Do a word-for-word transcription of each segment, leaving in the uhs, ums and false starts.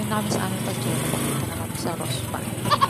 na kami sa aming pagkira. Dito na kami sa Rospa.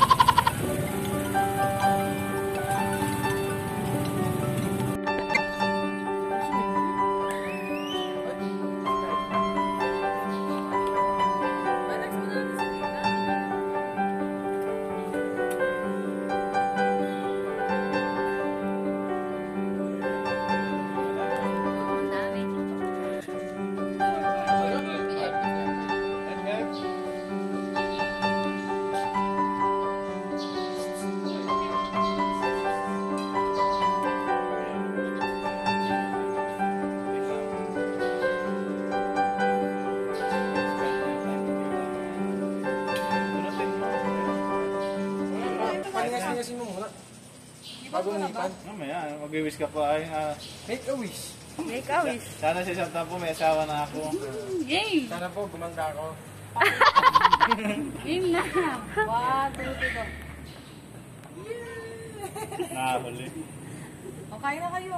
Palingas-lingasin mo muna. Bago nipan. Mamaya, mag-wish ka pa ay... Uh, Make a wish. Make a wish. Sana sa isang tapo may asawa na ako. Yay! Sana po gumanda ako. Yun na. One, two, three, go. Nakahuli. O, kain na kayo.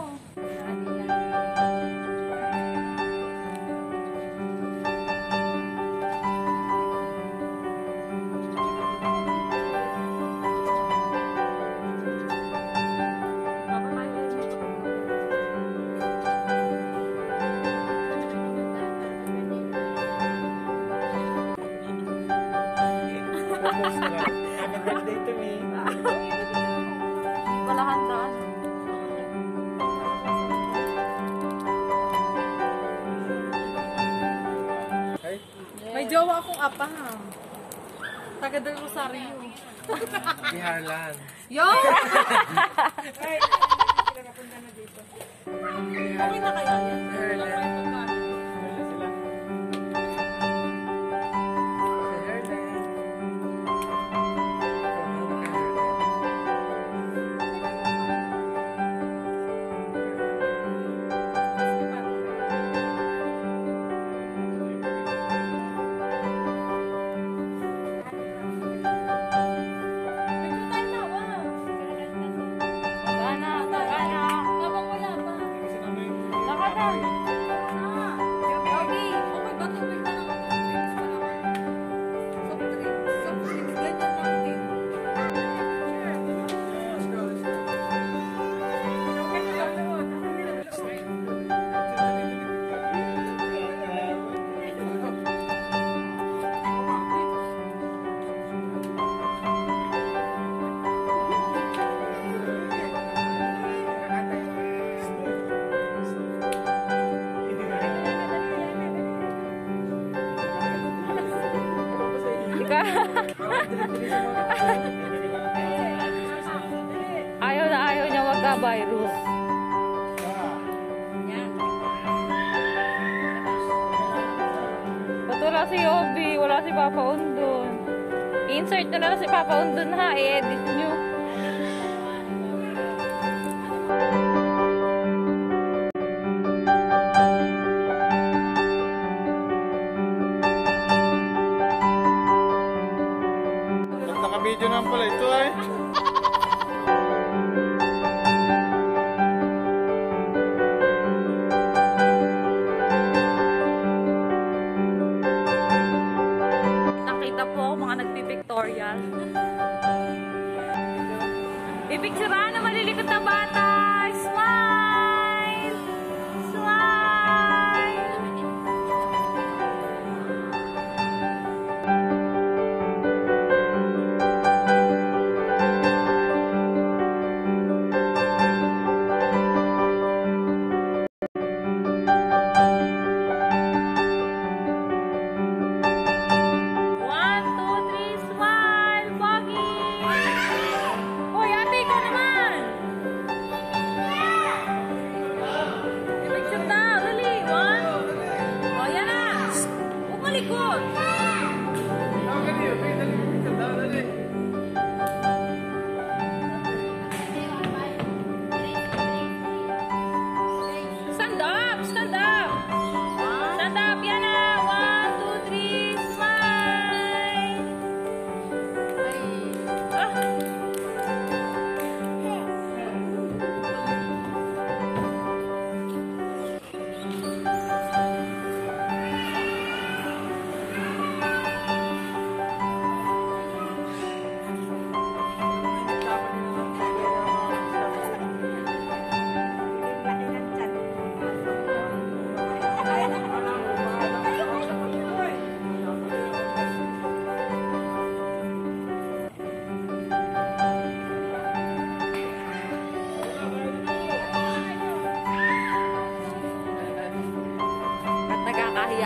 Happy birthday to me. Hindi pala handaan. Ay, May jowa akong apang. Taga del Rosario. si Harlan. Yo! Ay, napunta na dito. Okay na kaya yan? Harlan. Ayaw na ayaw niya magka-virus. Ba't wala si Obi? Wala si Papa Undon. Insert na lang si Papa Undon ha. I-edit nyo. Naka-video naman pala ito ay. Nakita po ako mga nagpipictorial. Pipicturean na malilikot na bata! Smile! Smile! One, two, three, smile! Pogi! Hoy, ate, ikaw naman!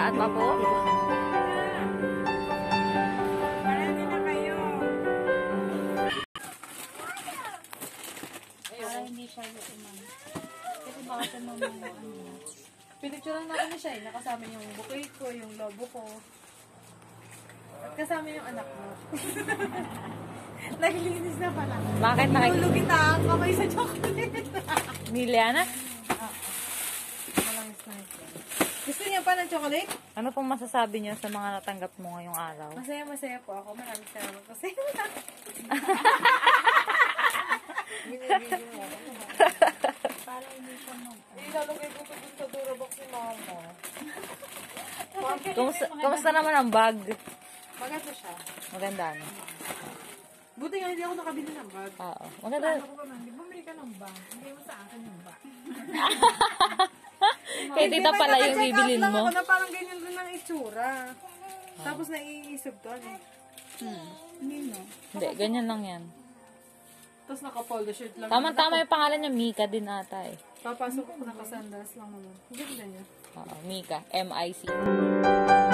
Saan pa po? Marami na kayo. Para hindi siya umano. Kasi baka siya mamaya. Pinicturean natin na siya eh. Nakasama yung bukay ko, yung lobo ko. At kasama yung anak mo. Naglinis na pala. Bakit nakik... Tulog kita ang kamay sa chocolate. Ni Liana? Malang snack. Gusto niya pa ng chocolate? Ano pong masasabi niyo sa mga natanggap mo ngayong araw? Masaya-masaya po ako. Maraming salamat po sa inyo. Para hindi siya mag... Ilalagay ko ito dun sa Durabox ni mama. Kumusta, kumusta naman ang bag? Maganda siya. Maganda, no? Buti nga hindi ako nakabili ng bag. Oo. Maganda. Ako pa man, di bumili ka ng bag. Hindi mo sa akin yung bag. Kaya tita pala yung bibilin lang mo. ako na parang ganyan din ang itsura. Tapos naiisip doon eh. Hindi no. Hindi, ganyan lang yan. Tapos naka-polo shirt lang. Tama-tama yung pangalan niya, Mika din ata eh. Papasok ko nakasandas lang naman. Ang ganda niya. Oo, Mika. M I C.